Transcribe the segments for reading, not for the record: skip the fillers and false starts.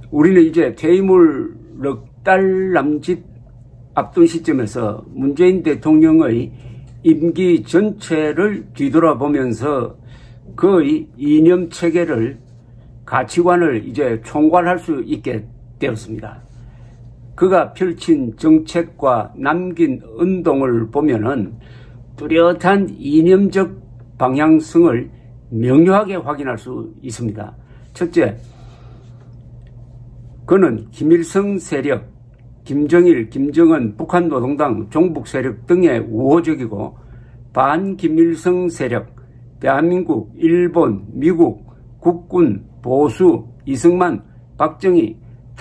우리는 이제 퇴임을 넉 달 남짓 앞둔 시점에서 문재인 대통령의 임기 전체를 뒤돌아보면서 그의 이념 체계를, 가치관을 이제 총괄할 수 있게 되었습니다. 그가 펼친 정책과 남긴 운동을 보면은 뚜렷한 이념적 방향성을 명료하게 확인할 수 있습니다. 첫째, 그는 김일성 세력, 김정일, 김정은, 북한노동당, 종북 세력 등의 우호적이고 반김일성 세력, 대한민국, 일본, 미국, 국군, 보수, 이승만, 박정희,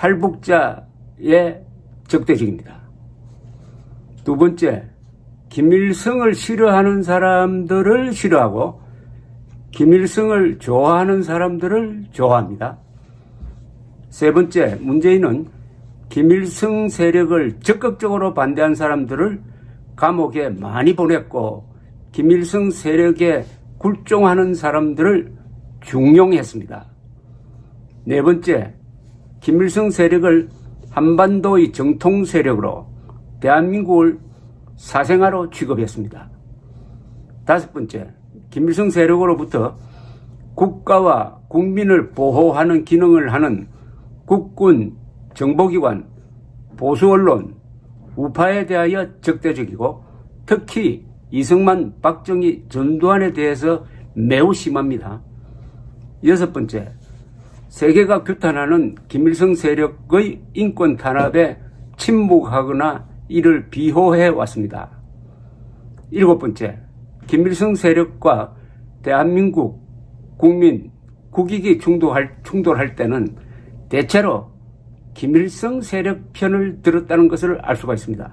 탈북자의 적대적입니다. 두 번째, 김일성을 싫어하는 사람들을 싫어하고 김일성을 좋아하는 사람들을 좋아합니다. 세 번째, 문재인은 김일성 세력을 적극적으로 반대한 사람들을 감옥에 많이 보냈고 김일성 세력에 굴종하는 사람들을 중용했습니다. 네 번째, 김일성 세력을 한반도의 정통 세력으로 대한민국을 사생아로 취급했습니다. 다섯 번째, 김일성 세력으로부터 국가와 국민을 보호하는 기능을 하는 국군, 정보기관, 보수언론, 우파에 대하여 적대적이고 특히 이승만, 박정희, 전두환에 대해서 매우 심합니다. 여섯 번째, 세계가 규탄하는 김일성 세력의 인권 탄압에 침묵하거나 이를 비호해 왔습니다. 일곱 번째, 김일성 세력과 대한민국 국민, 국익이 충돌할 때는 대체로 김일성 세력 편을 들었다는 것을 알 수가 있습니다.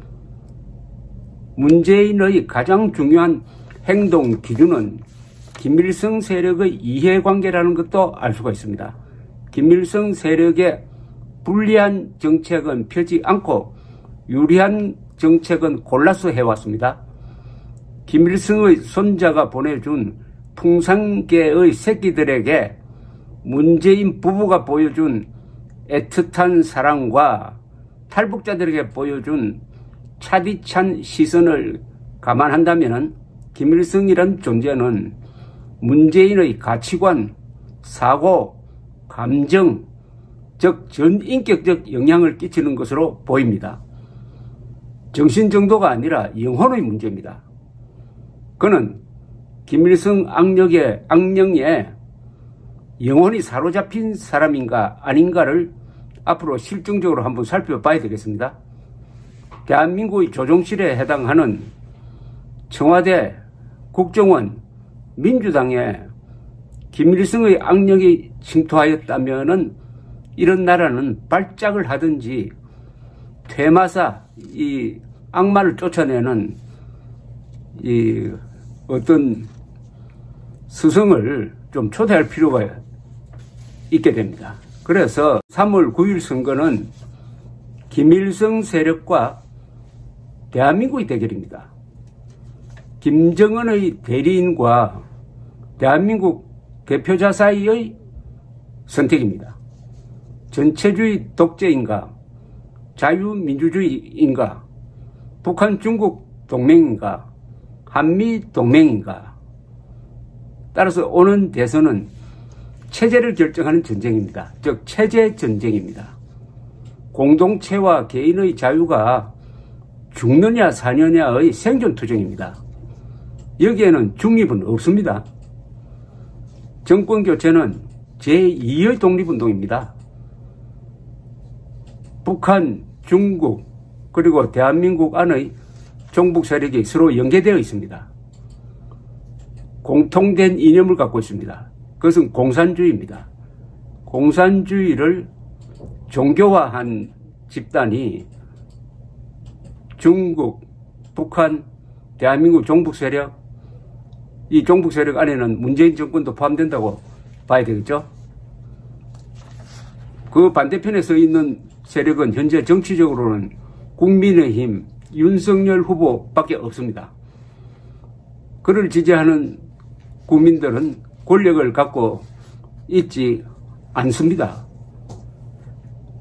문재인의 가장 중요한 행동 기준은 김일성 세력의 이해관계라는 것도 알 수가 있습니다. 김일성 세력의 불리한 정책은 펴지 않고 유리한 정책은 골라서 해왔습니다. 김일성의 손자가 보내준 풍산계의 새끼들에게 문재인 부부가 보여준 애틋한 사랑과 탈북자들에게 보여준 차디찬 시선을 감안한다면 김일성이란 존재는 문재인의 가치관, 사고, 감정, 즉 전인격적 영향을 끼치는 것으로 보입니다. 정신 정도가 아니라 영혼의 문제입니다. 그는 김일성 악령에 영혼이 사로잡힌 사람인가 아닌가를 앞으로 실증적으로 한번 살펴봐야 되겠습니다. 대한민국의 조종실에 해당하는 청와대, 국정원, 민주당에 김일성의 악령이 침투하였다면은 이런 나라는 발작을 하든지 퇴마사, 이 악마를 쫓아내는 이 어떤 스승을 좀 초대할 필요가 있게 됩니다. 그래서 3월 9일 선거는 김일성 세력과 대한민국의 대결입니다. 김정은의 대리인과 대한민국 대표자 사이의 선택입니다. 전체주의 독재인가, 자유민주주의인가, 북한 중국 동맹인가, 한미 동맹인가. 따라서 오는 대선은 체제를 결정하는 전쟁입니다. 즉 체제 전쟁입니다. 공동체와 개인의 자유가 죽느냐 사느냐의 생존 투쟁입니다. 여기에는 중립은 없습니다. 정권 교체는 제2의 독립운동입니다. 북한, 중국, 그리고 대한민국 안의 종북 세력이 서로 연계되어 있습니다. 공통된 이념을 갖고 있습니다. 그것은 공산주의입니다. 공산주의를 종교화한 집단이 중국, 북한, 대한민국 종북 세력, 이 종북 세력 안에는 문재인 정권도 포함된다고 봐야 되겠죠. 그 반대편에 서 있는 세력은 현재 정치적으로는 국민의힘, 윤석열 후보밖에 없습니다. 그를 지지하는 국민들은 권력을 갖고 있지 않습니다.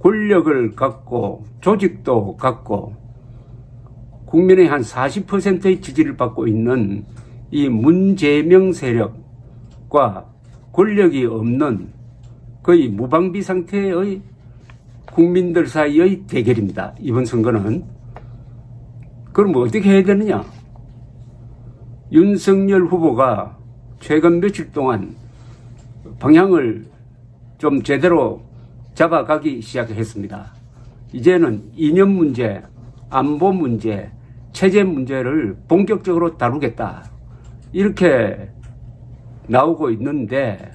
권력을 갖고 조직도 갖고 국민의 한 40%의 지지를 받고 있는 이 문재명 세력과 권력이 없는 거의 무방비 상태의 국민들 사이의 대결입니다. 이번 선거는. 그럼 어떻게 해야 되느냐? 윤석열 후보가 최근 며칠 동안 방향을 좀 제대로 잡아가기 시작했습니다. 이제는 이념 문제, 안보 문제, 체제 문제를 본격적으로 다루겠다. 이렇게 나오고 있는데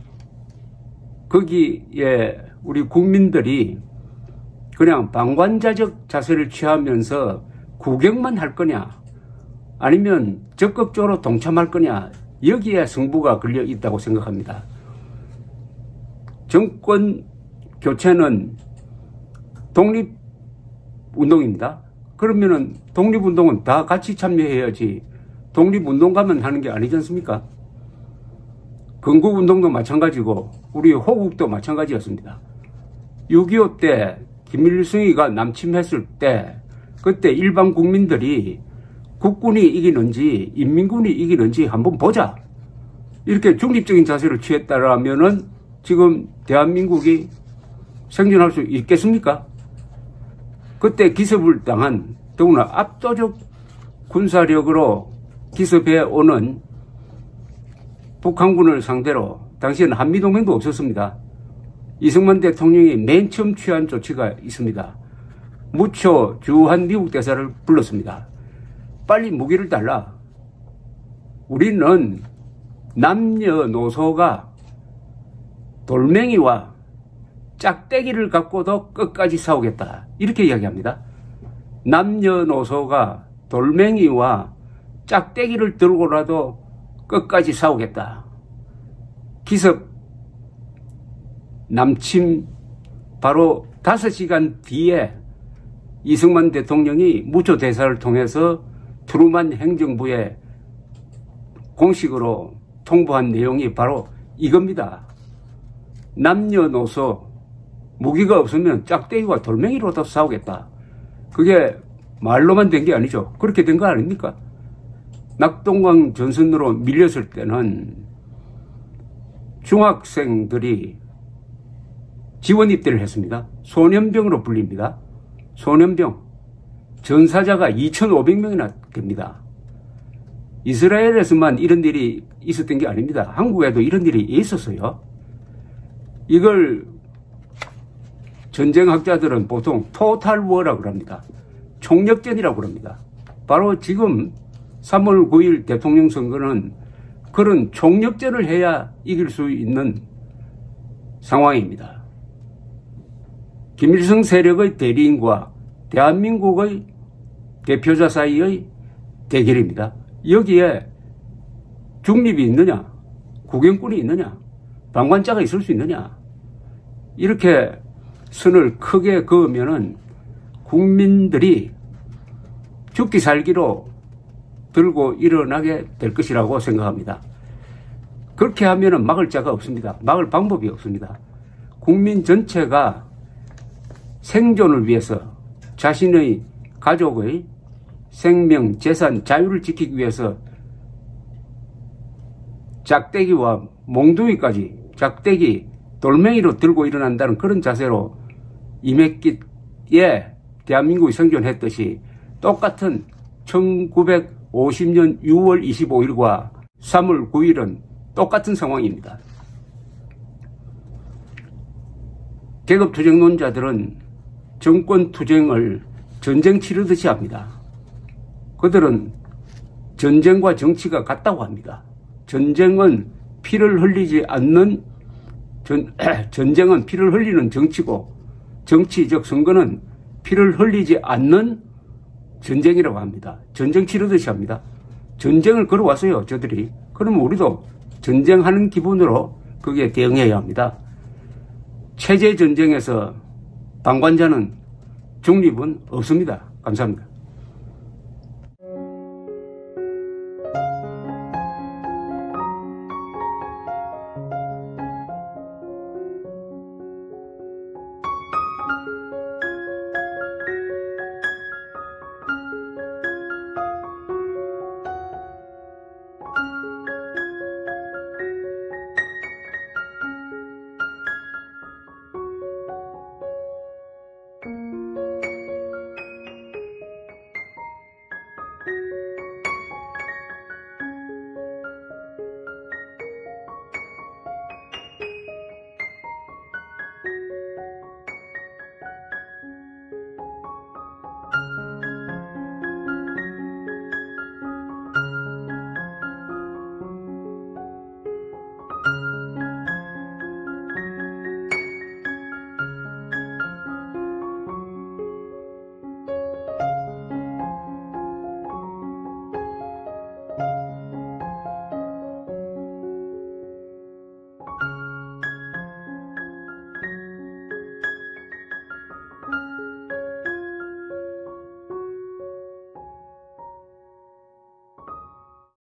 거기에 우리 국민들이 그냥 방관자적 자세를 취하면서 구경만 할 거냐 아니면 적극적으로 동참할 거냐 여기에 승부가 걸려 있다고 생각합니다. 정권 교체는 독립운동입니다. 그러면은 독립운동은 다 같이 참여해야지 독립운동가만 하는 게 아니지 않습니까? 건국운동도 마찬가지고 우리 호국도 마찬가지였습니다. 6.25 때 김일성이가 남침했을 때 그때 일반 국민들이 국군이 이기는지 인민군이 이기는지 한번 보자. 이렇게 중립적인 자세를 취했다라면은 지금 대한민국이 생존할 수 있겠습니까? 그때 기습을 당한 더구나 압도적 군사력으로 기습해 오는 북한군을 상대로 당시에는 한미동맹도 없었습니다. 이승만 대통령이 맨 처음 취한 조치가 있습니다. 무초 주한 미국 대사를 불렀습니다. 빨리 무기를 달라. 우리는 남녀노소가 돌멩이와 짝대기를 갖고도 끝까지 싸우겠다. 이렇게 이야기합니다. 남녀노소가 돌멩이와 짝대기를 들고라도 끝까지 싸우겠다. 기습 남침 바로 5시간 뒤에 이승만 대통령이 무초 대사를 통해서 트루만 행정부에 공식으로 통보한 내용이 바로 이겁니다. 남녀노소 무기가 없으면 짝대기와 돌멩이로도 싸우겠다. 그게 말로만 된 게 아니죠. 그렇게 된 거 아닙니까? 낙동강 전선으로 밀렸을 때는 중학생들이 지원 입대를 했습니다. 소년병으로 불립니다. 소년병. 전사자가 2,500명이나 됩니다. 이스라엘에서만 이런 일이 있었던 게 아닙니다. 한국에도 이런 일이 있었어요. 이걸 전쟁학자들은 보통 토탈 워라고 합니다. 총력전이라고 합니다. 바로 지금 3월 9일 대통령 선거는 그런 총력전을 해야 이길 수 있는 상황입니다. 김일성 세력의 대리인과 대한민국의 대표자 사이의 대결입니다. 여기에 중립이 있느냐, 구경꾼이 있느냐, 방관자가 있을 수 있느냐, 이렇게 선을 크게 그으면은 국민들이 죽기 살기로 들고 일어나게 될 것이라고 생각합니다. 그렇게 하면은 막을 자가 없습니다. 막을 방법이 없습니다. 국민 전체가 생존을 위해서 자신의 가족의 생명, 재산, 자유를 지키기 위해서 짝대기와 몽둥이까지 짝대기, 돌멩이로 들고 일어난다는 그런 자세로 임했기에 대한민국이 생존했듯이 똑같은 1950년 6월 25일과 3월 9일은 똑같은 상황입니다. 계급투쟁론자들은 정권투쟁을 전쟁 치르듯이 합니다. 그들은 전쟁과 정치가 같다고 합니다. 전쟁은 피를 흘리지 않는 전쟁은 피를 흘리는 정치고 정치 즉 선거는 피를 흘리지 않는 전쟁이라고 합니다. 전쟁 치르듯이 합니다. 전쟁을 걸어왔어요, 저들이. 그러면 우리도 전쟁하는 기분으로 거기에 대응해야 합니다. 체제 전쟁에서 방관자는 중립은 없습니다. 감사합니다.